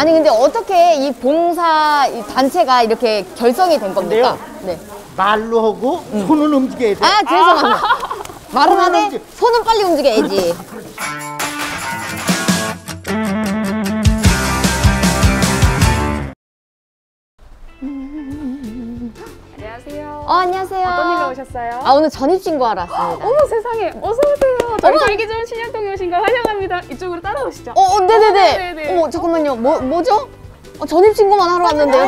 아니 근데 어떻게 이 봉사 이 단체가 이렇게 결성이 된 겁니까? 네. 말로 하고 손은 움직여야 돼. 아 죄송합니다. 말은 하되 손은 빨리 움직여야지. 안녕하세요. 안녕하세요. 어떤 일로 오셨어요? 아 오늘 전입신고하러 왔습니다. 어머 세상에, 어서 오세요. 저희 살기 좋은 신현동에 오신 걸 환영합니다. 이쪽으로 따라오시죠. 네네네. 네네. 어머 잠깐만요. 뭐죠? 전입신고만 하러 왔는데요.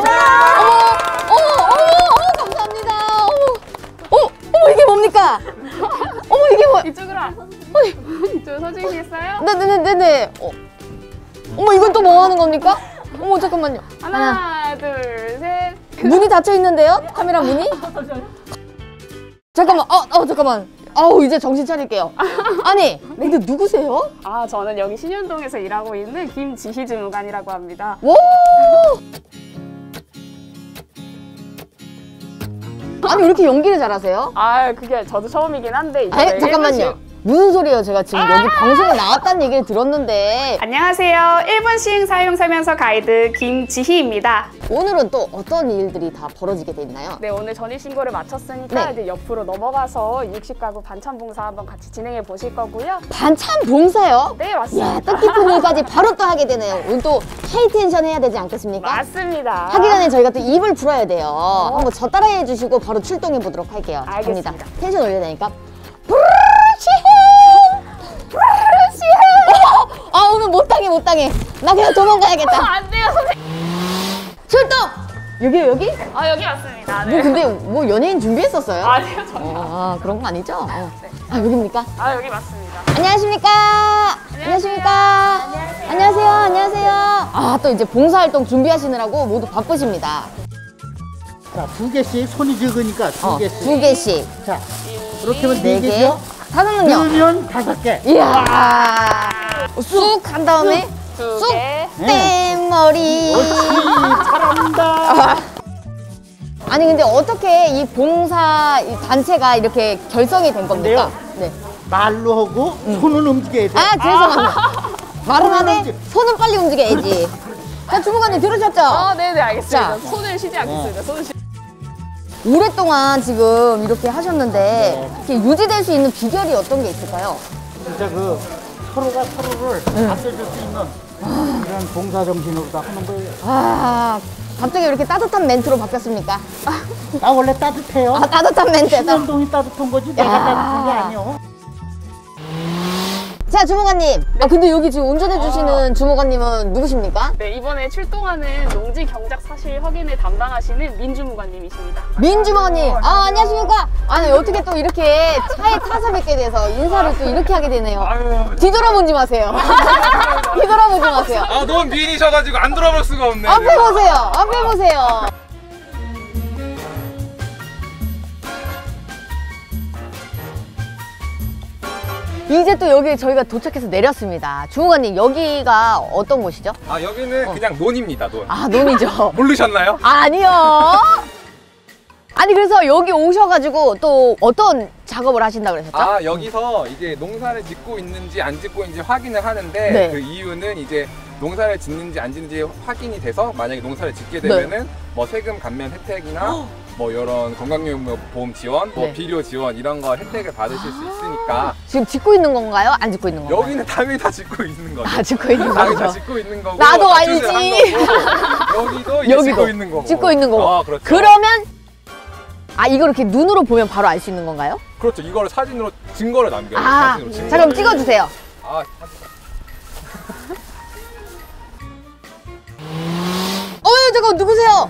어머 감사합니다. 어머 이게 뭡니까? 어머 이게 뭐? 이쪽으로 와. 이쪽으로 서주시겠어요? 네네네네. 어머 이건 또 뭐 하는 겁니까? 어머 잠깐만요. 하나, 둘, 셋. 문이 닫혀 있는데요? 카메라 문이? 잠깐만. 잠깐만. 아우 이제 정신 차릴게요. 아니 근데 누구세요? 아, 저는 여기 신현동에서 일하고 있는 김지희 주무관이라고 합니다. 오! 아니 왜 이렇게 연기를 잘하세요? 아, 그게 저도 처음이긴 한데 이제 아니 잠깐만요. 무슨 소리예요? 제가 지금 여기 방송에 나왔다는 얘기를 들었는데. 안녕하세요. 일본식 사용 설명서 가이드 김지희입니다. 오늘은 또 어떤 일들이 다 벌어지게 돼 있나요? 네, 오늘 전입신고를 마쳤으니까 네. 이제 옆으로 넘어가서 60가구 반찬 봉사 한번 같이 진행해 보실 거고요. 반찬 봉사요? 네, 맞습니다. 이야 뜻깊은 일까지 바로 또 하게 되네요. 오늘 또 하이텐션 해야 되지 않겠습니까? 맞습니다. 하기 전에 저희가 또 입을 풀어야 돼요. 한번 저 따라해 주시고 바로 출동해 보도록 할게요. 알겠습니다. 갑니다. 텐션 올려야 되니까. 오늘 못 당해. 나 그냥 도망가야겠다. 안 돼요, 선생님. 출동! 여기요, 여기? 아, 여기 맞습니다. 뭐 근데 뭐 연예인 준비했었어요? 아니요, 전혀. 그런 거 아니죠? 여기입니까? 아, 여기 맞습니다. 안녕하십니까? 안녕하세요. 또 이제 봉사활동 준비하시느라고 모두 바쁘십니다. 자, 2개씩 손이 적으니까 2개씩. 2개씩. 자, 이렇게 하면 4개. 4개죠? 5는요? 넣으면 5개. 이야. 쑥 한 다음에 두 쑥 개. 땡머리. 잘한다. 아니 근데 어떻게 이 봉사 이 단체가 이렇게 결성이 된 겁니까? 네. 말로 하고 손은 움직여야 돼. 아 죄송합니다. 말은 하되 손은 빨리 움직여야지. 자 주무관님 들으셨죠? 아, 네네, 알겠습니다. 자. 손을 쉬지 않겠습니다. 손을 쉬지. 오랫동안 지금 이렇게 하셨는데 이렇게 유지될 수 있는 비결이 어떤 게 있을까요? 진짜 그 서로가 서로를 아껴줄 수 있는 이런 봉사 정신으로 다 하는 거예요. 갑자기 이렇게 따뜻한 멘트로 바뀌었습니까? 나 원래 따뜻해요. 따뜻한 멘트. 신현동이 따뜻한 거지 내가 따뜻한 게 아니요. 자 주무관님. 근데 여기 지금 운전해 주시는 주무관님은 누구십니까? 네, 이번에 출동하는 농지 경작 사실 확인을 담당하시는 민주무관님이십니다. 민주무관님. 안녕하십니까? 아니 어떻게 또 이렇게 차에 타서 뵙게 돼서 인사를 또 이렇게 하게 되네요. 뒤돌아보지 마세요. 뒤돌아보지 마세요. 너무 미인이셔가지고 안 돌아볼 수가 없네. 앞에 보세요. 이제 또 여기 저희가 도착해서 내렸습니다. 주무관님 여기가 어떤 곳이죠? 여기는 그냥 논입니다, 논. 논이죠. 모르셨나요? 아니요. 아니 그래서 여기 오셔가지고 또 어떤 작업을 하신다고 그러셨죠? 여기서 이제 농사를 짓고 있는지 안 짓고 있는지 확인을 하는데 네. 그 이유는 이제 농사를 짓는지 안 짓는지 확인이 돼서 만약에 농사를 짓게 되면은 뭐 세금 감면 혜택이나 뭐 이런 건강보험 지원, 뭐 네. 비료 지원 이런 거 혜택을 받으실 수 있으니까 지금 짓고 있는 건가요? 안 짓고 있는 건가요? 여기는 당연히 다 짓고 있는 거죠. 짓고 있는 당연히 다 거죠. 짓고 있는 거고 나도 다 알지. 투자를 한 거고, 여기도 이제 짓고 있는 거고. 짓고 있는 거고. 그렇죠. 그러면 이걸 이렇게 눈으로 보면 바로 알 수 있는 건가요? 그렇죠. 이거를 사진으로 증거를 남겨요. 사진으로 증거를. 자 그럼 찍어주세요. 잠깐 누구세요?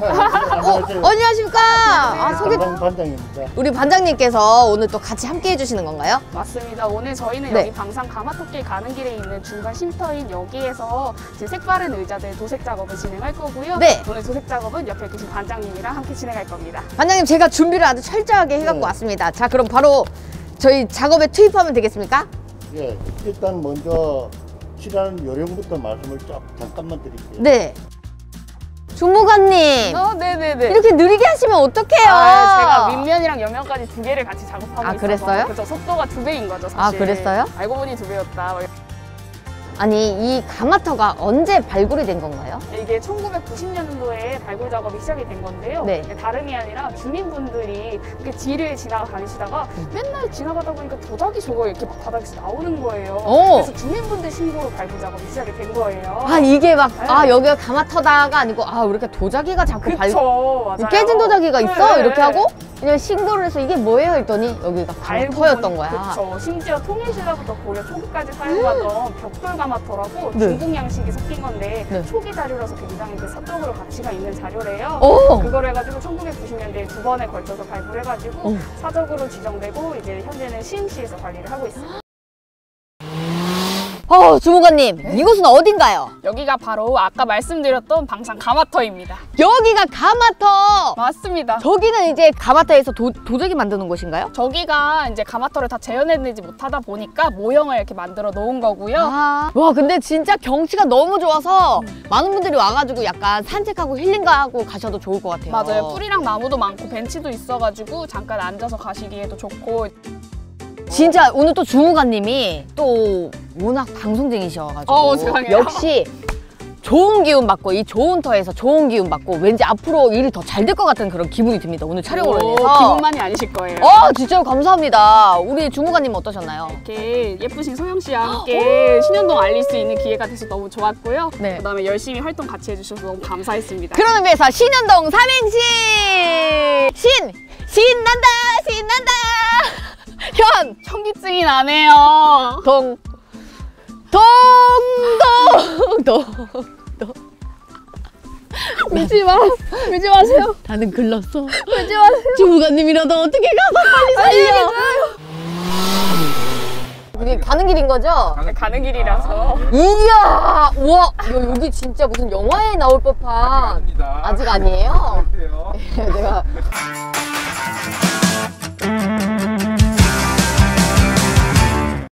안녕하십니까? 소개. 반장입니다. 우리 반장님께서 오늘 또 같이 함께 해주시는 건가요? 맞습니다. 오늘 저희는 네. 여기 방산 가마토길 가는 길에 있는 중간 쉼터인 여기에서 지금 색바른 의자들 도색 작업을 진행할 거고요. 네. 오늘 도색 작업은 옆에 계신 반장님이랑 함께 진행할 겁니다. 반장님 제가 준비를 아주 철저하게 해갖고 왔습니다. 자 그럼 바로 저희 작업에 투입하면 되겠습니까? 예, 일단 먼저 칠하는 요령부터 말씀을 잠깐만 드릴게요. 네. 주무관님 네네네. 이렇게 느리게 하시면 어떡해요? 제가 밑면이랑 옆면까지 2개를 같이 작업하고 있어서 그랬어요? 그렇죠. 속도가 2배인 거죠, 사실. 그랬어요? 알고 보니 2배였다. 아니 이 가마터가 언제 발굴이 된 건가요? 이게 1990년도에 발굴 작업이 시작이 된 건데요. 네. 다름이 아니라 주민분들이 이렇게 뒤를 지나다니시다가 맨날 지나가다 보니까 도자기 저거 이렇게 막 바닥에서 나오는 거예요. 오. 그래서 주민분들 신고로 발굴 작업이 시작이 된 거예요. 아 이게 막 네. 아 여기가 가마터다가 아니고 아 왜 이렇게 도자기가 자꾸 그쵸, 맞아요. 깨진 도자기가 있어? 네. 이렇게 하고 그냥 신고를 해서 이게 뭐예요? 했더니 여기가 알고 가마터였던 보니- 거야. 그쵸. 심지어 통일신라부터 고려 초기까지 사용하던 벽돌 가마터라고 네. 중국 양식이 섞인 건데 네. 초기 자료라서 굉장히 그 사적으로 가치가 있는 자료래요. 오! 그걸 해가지고 1990년대에 2번에 걸쳐서 발굴해가지고 오. 사적으로 지정되고 이제 현재는 시흥시에서 관리를 하고 있습니다. 주무관님 이곳은 어딘가요? 여기가 바로 아까 말씀드렸던 방산 가마터입니다. 여기가 가마터! 맞습니다. 저기는 이제 가마터에서 도자기 만드는 곳인가요? 저기가 이제 가마터를 다 재현해내지 못하다 보니까 모형을 이렇게 만들어 놓은 거고요. 아, 와 근데 진짜 경치가 너무 좋아서 많은 분들이 와가지고 약간 산책하고 힐링하고 가셔도 좋을 것 같아요. 맞아요. 풀이랑 나무도 많고 벤치도 있어가지고 잠깐 앉아서 가시기에도 좋고. 진짜 오늘 또 주무관님이 또 워낙 방송쟁이셔가지고 세상에요. 역시 좋은 기운 받고 이 좋은 터에서 좋은 기운 받고 왠지 앞으로 일이 더 잘 될 것 같은 그런 기분이 듭니다. 오늘 촬영으로 인해서. 기분만이 아니실 거예요. 진짜로 감사합니다. 우리 주무관님 어떠셨나요? 이렇게 예쁘신 소영 씨와 함께 신현동 알릴 수 있는 기회가 돼서 너무 좋았고요. 네. 그다음에 열심히 활동 같이 해주셔서 너무 감사했습니다. 그런 의미에서 신현동 삼행시 신난다 신난다 현기증이 나네요. 울지 마세요. 나는 글렀어. 울지 마세요. 주무관님이라도 어떻게 가서 빨리 살려. 이게 가는 길인 거죠? 가는 길이라서. 이야, 우와, 여기 진짜 무슨 영화에 나올 법한. 아닙니다. 아직 아니에요? 그래요. 내가